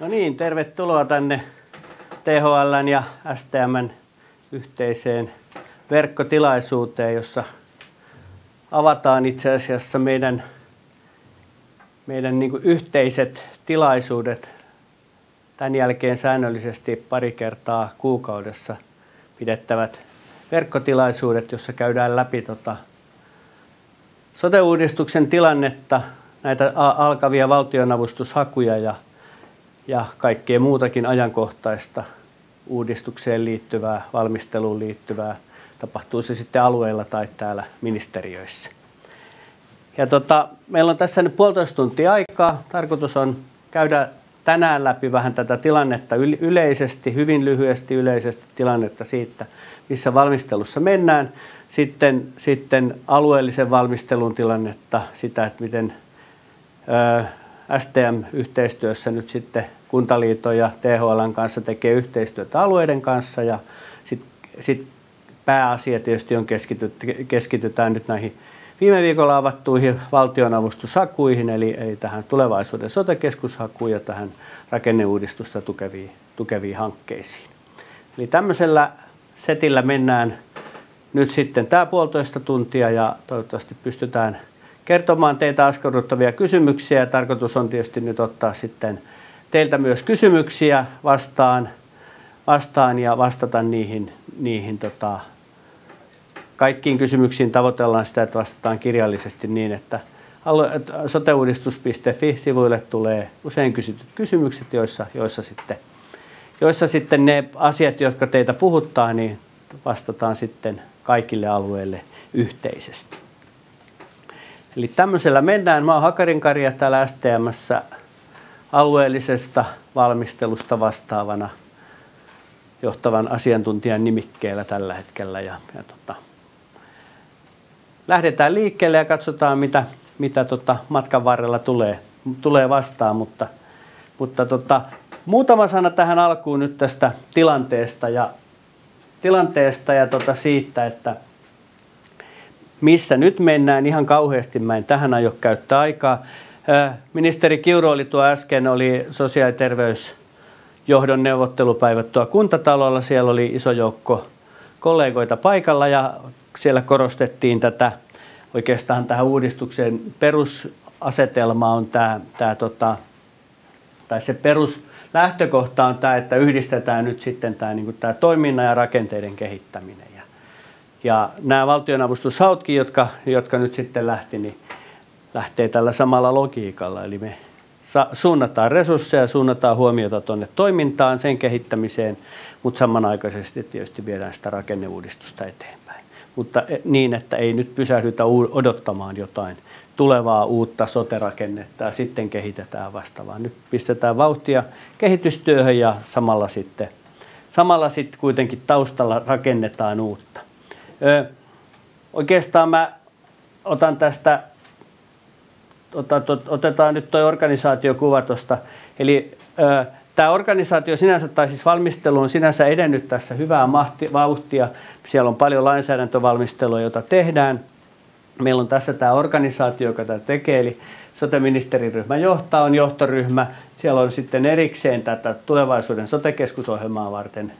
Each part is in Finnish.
No niin, tervetuloa tänne THL:n ja STM:n yhteiseen verkkotilaisuuteen, jossa avataan itse asiassa meidän niin kuin yhteiset tilaisuudet. Tämän jälkeen säännöllisesti pari kertaa kuukaudessa pidettävät verkkotilaisuudet, jossa käydään läpi sote-uudistuksen tilannetta, näitä alkavia valtionavustushakuja ja kaikkea muutakin ajankohtaista uudistukseen liittyvää, valmisteluun liittyvää, tapahtuu se sitten alueilla tai täällä ministeriöissä. Ja meillä on tässä nyt 1,5 tuntia aikaa. Tarkoitus on käydä tänään läpi vähän tätä tilannetta yleisesti, hyvin lyhyesti yleisesti tilannetta siitä, missä valmistelussa mennään. Sitten alueellisen valmistelun tilannetta, sitä, että miten STM-yhteistyössä nyt sitten Kuntaliiton ja THL:n kanssa tekee yhteistyötä alueiden kanssa ja sitten pääasia tietysti on keskitytään nyt näihin viime viikolla avattuihin valtionavustushakuihin, eli tähän tulevaisuuden sote-keskushakuun ja tähän rakenneuudistusta tukeviin hankkeisiin. Eli tämmöisellä setillä mennään nyt sitten tämä 1,5 tuntia ja toivottavasti pystytään kertomaan teitä askarruttavia kysymyksiä. Ja tarkoitus on tietysti nyt ottaa sitten teiltä myös kysymyksiä vastaan ja vastata niihin kaikkiin kysymyksiin tavoitellaan sitä, että vastataan kirjallisesti niin, että soteuudistus.fi-sivuille tulee usein kysytyt kysymykset, joissa sitten ne asiat, jotka teitä puhuttaa, niin vastataan sitten kaikille alueille yhteisesti. Eli tämmöisellä mennään. Mä oon Hakarin-Kari ja täällä STM:ssä alueellisesta valmistelusta vastaavana johtavan asiantuntijan nimikkeellä tällä hetkellä. Lähdetään liikkeelle ja katsotaan, mitä matkan varrella tulee vastaan. Mutta muutama sana tähän alkuun nyt tästä tilanteesta ja siitä, että missä nyt mennään. Ihan kauheasti mä en tähän aio käyttää aikaa. Ministeri Kiuru oli oli sosiaali- ja terveysjohdon neuvottelupäivät Kuntatalolla. Siellä oli iso joukko kollegoita paikalla ja siellä korostettiin oikeastaan tähän uudistuksen perusasetelma on tai se peruslähtökohta on tämä, että yhdistetään nyt sitten tämä toiminnan ja rakenteiden kehittäminen. Ja nämä valtionavustushautkin, jotka nyt sitten lähtee tällä samalla logiikalla. Eli me suunnataan resursseja, suunnataan huomiota tuonne toimintaan, sen kehittämiseen, mutta samanaikaisesti tietysti viedään sitä rakenneuudistusta eteenpäin. Mutta niin, että ei nyt pysähdytä odottamaan jotain tulevaa uutta sote-rakennetta ja sitten kehitetään vastaavaa. Nyt pistetään vauhtia kehitystyöhön ja samalla sitten kuitenkin taustalla rakennetaan uutta. Oikeastaan mä otan tästä, otetaan nyt tuo organisaatiokuva tuosta. Eli tämä organisaatio sinänsä, tai siis valmistelu on sinänsä edennyt tässä hyvää vauhtia. Siellä on paljon lainsäädäntövalmistelua, jota tehdään. Meillä on tässä tämä organisaatio, joka tätä tekee, eli sote-ministeriryhmän on johtoryhmä. Siellä on sitten erikseen tätä tulevaisuuden sote-keskusohjelmaa varten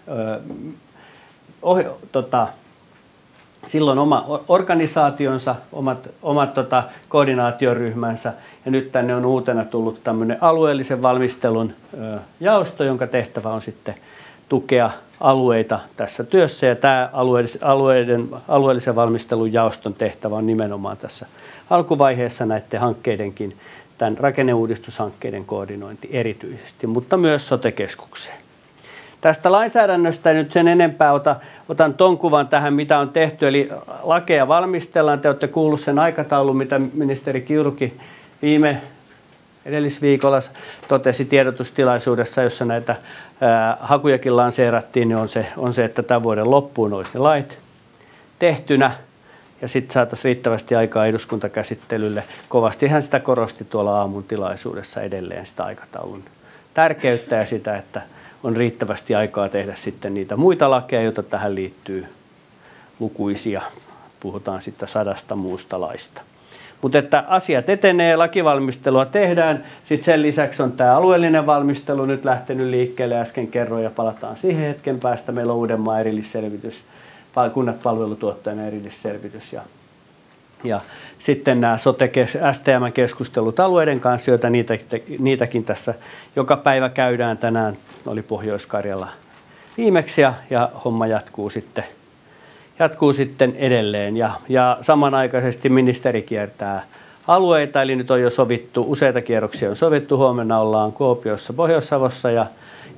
silloin oma organisaationsa, omat koordinaatioryhmänsä ja nyt tänne on uutena tullut tämmöinen alueellisen valmistelun jaosto, jonka tehtävä on sitten tukea alueita tässä työssä ja tämä alueellisen valmistelun jaoston tehtävä on nimenomaan tässä alkuvaiheessa näiden hankkeidenkin, tämän rakenneuudistushankkeiden koordinointi erityisesti, mutta myös sote-keskukseen. Tästä lainsäädännöstä nyt sen enempää otan ton kuvan tähän, mitä on tehty. Eli lakeja valmistellaan. Te olette kuullut sen aikataulun, mitä ministeri Kiurukin edellisviikolla totesi tiedotustilaisuudessa, jossa näitä hakujakin lanseerattiin, niin on se, että tämän vuoden loppuun olisi ne lait tehtynä. Ja sitten saataisiin riittävästi aikaa eduskuntakäsittelylle. Kovasti hän sitä korosti tuolla aamun tilaisuudessa edelleen sitä aikataulun tärkeyttä ja sitä, että on riittävästi aikaa tehdä sitten niitä muita lakeja, joita tähän liittyy lukuisia. Puhutaan sitten 100 muusta laista. Mutta että asiat etenee, lakivalmistelua tehdään, sitten sen lisäksi on tämä alueellinen valmistelu nyt lähtenyt liikkeelle, äsken kerroin ja palataan siihen hetken päästä. Meillä on Uudenmaan erillisselvitys, kunnat palvelutuottajana erillisselvitys ja sitten nämä STM-keskustelut alueiden kanssa, joita niitäkin tässä joka päivä käydään. Tänään oli Pohjois-Karjala viimeksi ja homma jatkuu sitten edelleen. Ja samanaikaisesti ministeri kiertää alueita, eli nyt on jo sovittu, useita kierroksia on sovittu. Huomenna ollaan Kuopiossa, Pohjois-Savossa ja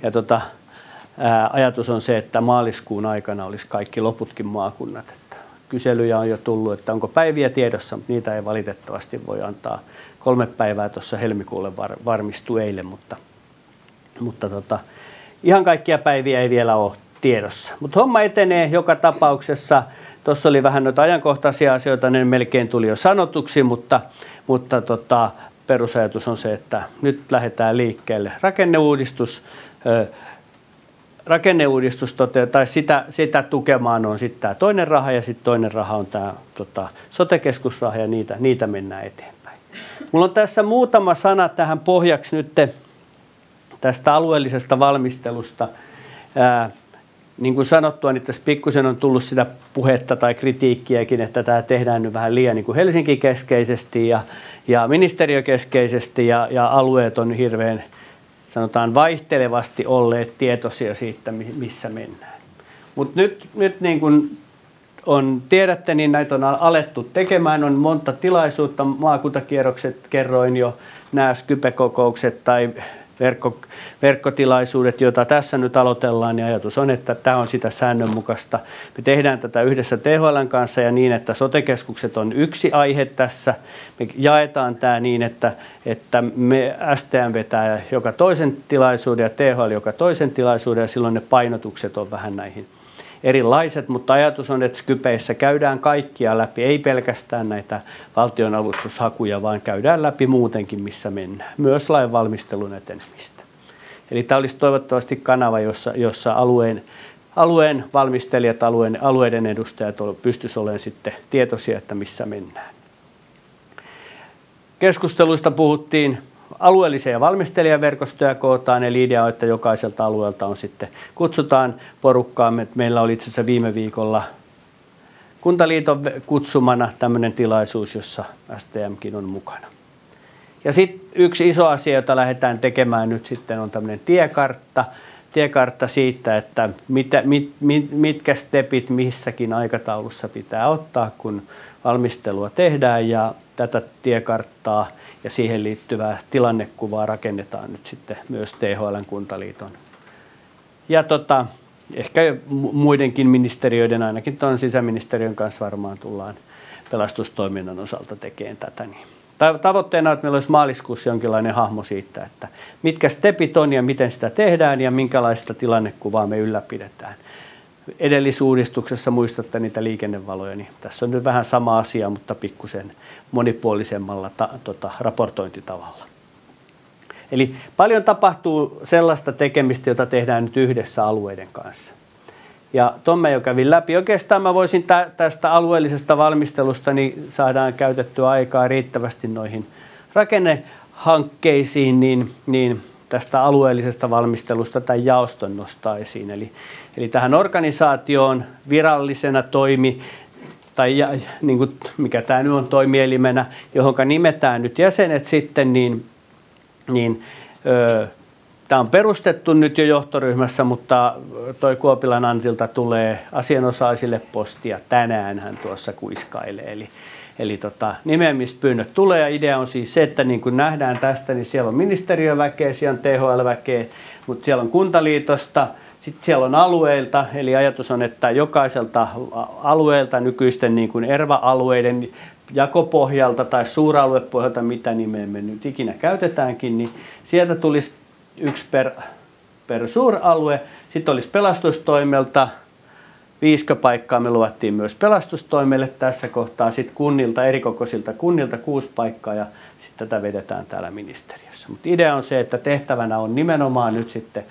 ajatus on se, että maaliskuun aikana olisi kaikki loputkin maakunnat. Kyselyjä on jo tullut, että onko päiviä tiedossa, mutta niitä ei valitettavasti voi antaa. 3 päivää tuossa helmikuulle varmistui eilen, mutta ihan kaikkia päiviä ei vielä ole tiedossa. Mutta homma etenee joka tapauksessa. Tuossa oli vähän noita ajankohtaisia asioita, ne melkein tuli jo sanotuksi, mutta perusajatus on se, että nyt lähdetään liikkeelle. Rakenneuudistus tai sitä tukemaan on sitten tämä toinen raha ja sitten toinen raha on tämä sote-keskusraha ja niitä mennään eteenpäin. Mulla on tässä muutama sana tähän pohjaksi nyt tästä alueellisesta valmistelusta. Niin kuin sanottua, niin tässä pikkusen on tullut sitä puhetta tai kritiikkiäkin, että tämä tehdään nyt vähän liian niin kuin Helsinki-keskeisesti ja ministeriökeskeisesti ja alueet on hirveän, sanotaan, vaihtelevasti olleet tietoisia siitä, missä mennään. Mutta nyt niin kuin tiedätte, niin näitä on alettu tekemään. On monta tilaisuutta, maakuntakierrokset, kerroin jo, nämä Skype-kokoukset tai verkkotilaisuudet, joita tässä nyt aloitellaan, niin ajatus on, että tämä on sitä säännönmukaista. Me tehdään tätä yhdessä THL:n kanssa ja niin, että sote-keskukset on yksi aihe tässä. Me jaetaan tämä niin, että me STM vetää joka toisen tilaisuuden ja THL joka toisen tilaisuuden ja silloin ne painotukset on vähän näihin erilaiset, mutta ajatus on, että Skypeissä käydään kaikkia läpi, ei pelkästään näitä valtionavustushakuja, vaan käydään läpi muutenkin, missä mennään. Myös lain valmistelun etenemistä. Eli tämä olisi toivottavasti kanava, jossa alueen valmistelijat, alueiden edustajat pystyisivät olemaan sitten tietoisia, että missä mennään. Keskusteluista puhuttiin. Alueellisia valmistelijaverkostoja kootaan, eli idea on, että jokaiselta alueelta on sitten, kutsutaan porukkaa. Meillä oli itse asiassa viime viikolla Kuntaliiton kutsumana tämmöinen tilaisuus, jossa STMkin on mukana. Ja sitten yksi iso asia, jota lähdetään tekemään nyt sitten, on tämmöinen tiekartta siitä, että mitkä stepit missäkin aikataulussa pitää ottaa, kun valmistelua tehdään, ja tätä tiekarttaa ja siihen liittyvää tilannekuvaa rakennetaan nyt sitten myös THL:n Kuntaliiton. Ja ehkä muidenkin ministeriöiden, ainakin tuon sisäministeriön kanssa varmaan tullaan pelastustoiminnan osalta tekemään tätä. Tavoitteena on, että meillä olisi maaliskuussa jonkinlainen hahmo siitä, että mitkä stepit on ja miten sitä tehdään ja minkälaista tilannekuvaa me ylläpidetään. Edellisuudistuksessa muistatte niitä liikennevaloja, niin tässä on nyt vähän sama asia, mutta pikkusen monipuolisemmalla raportointitavalla. Eli paljon tapahtuu sellaista tekemistä, jota tehdään nyt yhdessä alueiden kanssa. Ja tuon mä jo kävin läpi. Oikeastaan mä voisin tästä alueellisesta valmistelusta, niin saadaan käytettyä aikaa riittävästi noihin rakennehankkeisiin, niin tästä alueellisesta valmistelusta tai jaoston nostaa esiin. Eli tähän organisaatioon virallisena tai niin kuin, mikä tämä nyt on toimielimenä, johon nimetään nyt jäsenet sitten, tämä on perustettu nyt jo johtoryhmässä, mutta toi Kuopilan Antilta tulee asianosaisille postia. Tänään hän tuossa kuiskailee. Eli nimeämispyynnöt tulee ja idea on siis se, että niin kuin nähdään tästä, niin siellä on ministeriöväkeä, siellä on THL-väkeä, mutta siellä on Kuntaliitosta, sitten siellä on alueilta, eli ajatus on, että jokaiselta alueelta nykyisten niin kuin ERVA-alueiden jakopohjalta tai suuraluepohjalta, mitä nimeä me nyt ikinä käytetäänkin, niin sieltä tulisi yksi per suuralue. Sitten olisi pelastustoimelta 5 paikkaa, me luvattiin myös pelastustoimelle tässä kohtaa, sitten kunnilta, erikokoisilta kunnilta 6 paikkaa ja sitten tätä vedetään täällä ministeriössä. Mutta idea on se, että tehtävänä on nimenomaan nyt sitten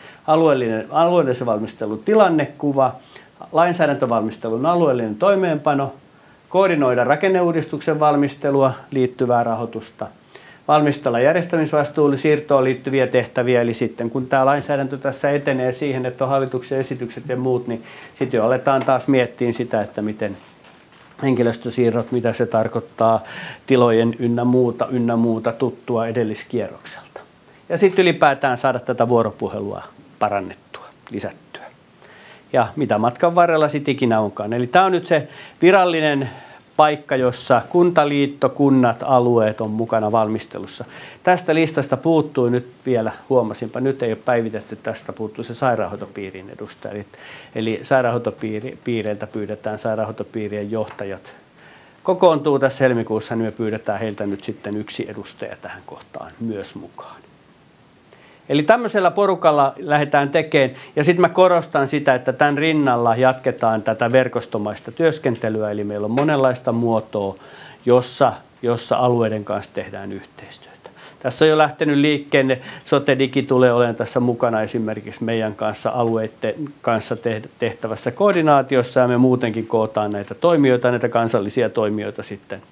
alueellisen valmistelun tilannekuva, lainsäädäntövalmistelun alueellinen toimeenpano, koordinoida rakenneuudistuksen valmistelua liittyvää rahoitusta, valmistella järjestämisvastuulle siirtoon liittyviä tehtäviä, eli sitten kun tämä lainsäädäntö tässä etenee siihen, että on hallituksen esitykset ja muut, niin sitten jo aletaan taas miettiä sitä, että miten henkilöstösiirrot, mitä se tarkoittaa tilojen ynnä muuta tuttua edelliskierrokselta. Ja sitten ylipäätään saada tätä vuoropuhelua parannettua, lisättyä. Ja mitä matkan varrella sitten ikinä onkaan. Eli tämä on nyt se virallinen paikka, jossa kuntaliitto, kunnat, alueet on mukana valmistelussa. Tästä listasta puuttuu nyt vielä, huomasinpa, nyt ei ole päivitetty, tästä puuttuu se sairaanhoitopiirin edustaja. Eli sairaanhoitopiireiltä pyydetään sairaanhoitopiirien johtajat. Kokoontuu tässä helmikuussa, niin me pyydetään heiltä nyt sitten yksi edustaja tähän kohtaan myös mukaan. Eli tämmöisellä porukalla lähdetään tekemään, ja sitten mä korostan sitä, että tämän rinnalla jatketaan tätä verkostomaista työskentelyä, eli meillä on monenlaista muotoa, jossa alueiden kanssa tehdään yhteistyötä. Tässä on jo lähtenyt liikkeelle, Sotedigi tulee olemaan tässä mukana esimerkiksi meidän kanssa alueiden kanssa tehtävässä koordinaatiossa, ja me muutenkin kootaan näitä toimijoita, näitä kansallisia toimijoita sitten,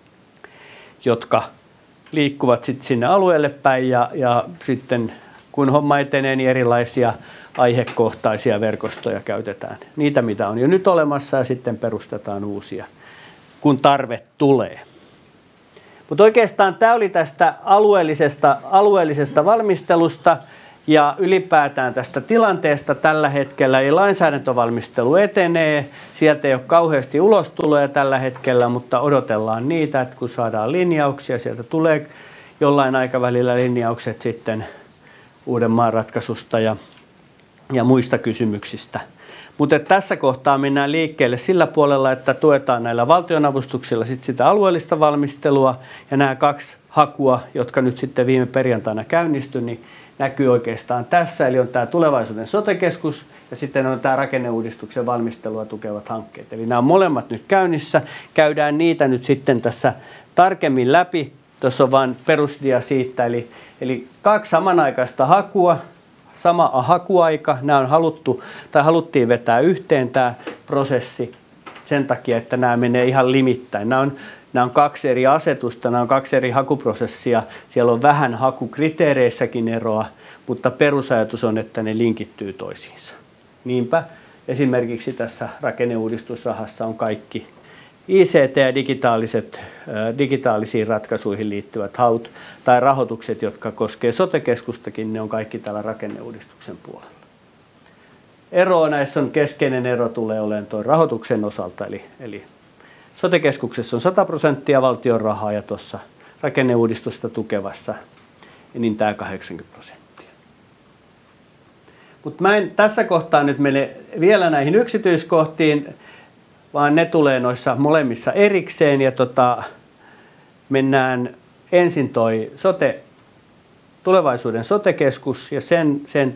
jotka liikkuvat sitten sinne alueelle päin, ja sitten kun homma etenee, niin erilaisia aihekohtaisia verkostoja käytetään. Niitä, mitä on jo nyt olemassa, ja sitten perustetaan uusia, kun tarve tulee. Mutta oikeastaan tämä oli tästä alueellisesta valmistelusta ja ylipäätään tästä tilanteesta tällä hetkellä. Eli lainsäädäntövalmistelu etenee, sieltä ei ole kauheasti ulostuloja tällä hetkellä, mutta odotellaan niitä, että kun saadaan linjauksia, sieltä tulee jollain aikavälillä linjaukset sitten Uudenmaan ratkaisusta ja muista kysymyksistä. Mutta tässä kohtaa mennään liikkeelle sillä puolella, että tuetaan näillä valtionavustuksilla sitä alueellista valmistelua, ja nämä 2 hakua, jotka nyt sitten viime perjantaina käynnistyi, niin näkyy oikeastaan tässä, eli on tämä tulevaisuuden sote-keskus ja sitten on tämä rakenneuudistuksen valmistelua tukevat hankkeet. Eli nämä on molemmat nyt käynnissä, käydään niitä nyt sitten tässä tarkemmin läpi. Tuossa on vain perusdia siitä, eli 2 samanaikaista hakua, sama hakuaika, nämä on haluttiin vetää yhteen tämä prosessi sen takia, että nämä menee ihan limittäin. Nämä on 2 eri asetusta, nämä on 2 eri hakuprosessia, siellä on vähän hakukriteereissäkin eroa, mutta perusajatus on, että ne linkittyy toisiinsa. Niinpä esimerkiksi tässä rakenneuudistusrahassa on kaikki ICT ja digitaalisiin ratkaisuihin liittyvät haut tai rahoitukset, jotka koskee sote-keskustakin, ne on kaikki täällä rakenneuudistuksen puolella. Ero näissä on, keskeinen ero tulee olemaan tuon rahoituksen osalta, eli sote-keskuksessa on 100% valtion rahaa ja tuossa rakenneuudistusta tukevassa niin tämä 80%. Mutta mä en tässä kohtaa nyt mene vielä näihin yksityiskohtiin, vaan ne tulee noissa molemmissa erikseen, ja mennään ensin toi tulevaisuuden sote-keskus ja sen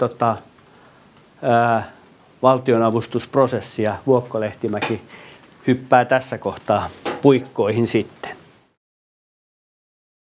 valtionavustusprosessi, ja Vuokko Lehtimäki hyppää tässä kohtaa puikkoihin sitten.